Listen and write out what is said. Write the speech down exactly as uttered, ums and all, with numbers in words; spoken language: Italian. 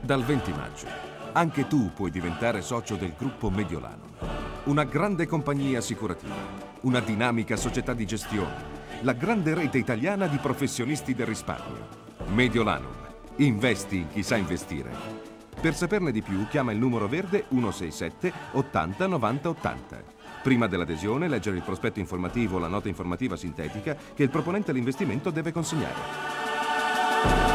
Dal venti maggio, anche tu puoi diventare socio del gruppo Mediolanum. Una grande compagnia assicurativa, una dinamica società di gestione, la grande rete italiana di professionisti del risparmio. Mediolanum. Investi in chi sa investire. Per saperne di più, chiama il numero verde uno sei sette ottanta novanta ottanta. Prima dell'adesione, leggere il prospetto informativo o la nota informativa sintetica che il proponente all'investimento deve consegnare.